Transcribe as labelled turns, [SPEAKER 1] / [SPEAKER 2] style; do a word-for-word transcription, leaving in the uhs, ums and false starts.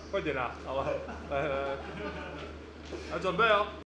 [SPEAKER 1] 快点啦，好吧，来来来，来准备哦。